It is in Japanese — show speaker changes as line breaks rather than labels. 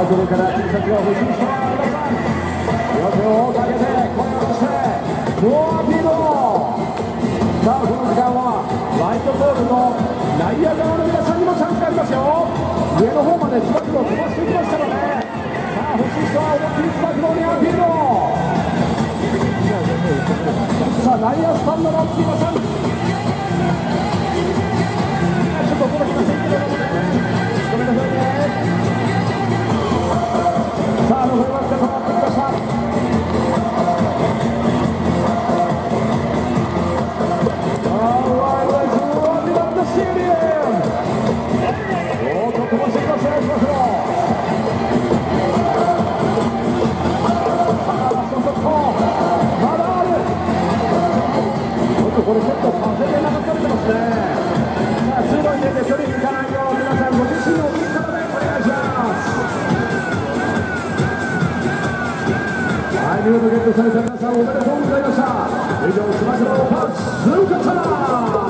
これから選手たちが欲しい人は皆さん両手をかけて声を出して猛アピール。さあこの時間はライトポールの内野側の皆さんにもチャンスがありますよ。上の方までつば九郎飛ばしていきましたので、さあ欲しい人は思いっきりつば九郎にアピール。さあ内野スタンドの皆さん、ちょっと届きませんけれどもね、ごめんなさいね。さあ残りわずかとなってきました。これちょっと風で流されてますね。さあ通路に出て距離いかないよう皆さんご自身の右肩でお願いします。はい、見事ゲットされた皆さんおめでとうございました。以上、スマクロパンツスーカター